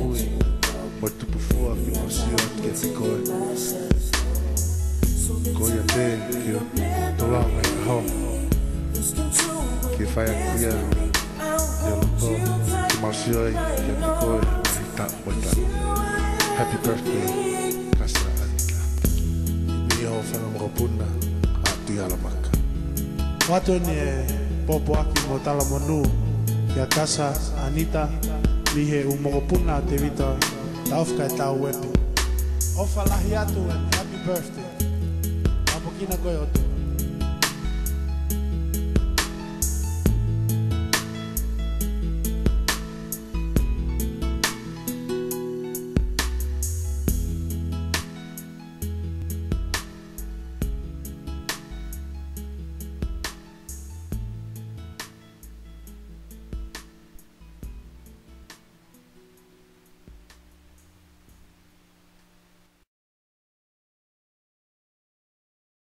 nui mo tupu fua ki masio ke te koe koe te ki o toa mai ka ho ki whai akia i o lupo ki masio ai ke te koe i ta wata happy birthday kasa Anita mi ho whana mga puna a ti alamaka watu ni popo aki mo tala monu ki a kasa Anita mihe umogopuna te vita taufka e tau wepi. Ofa lahi atu and happy birthday. Apokina koe o tu.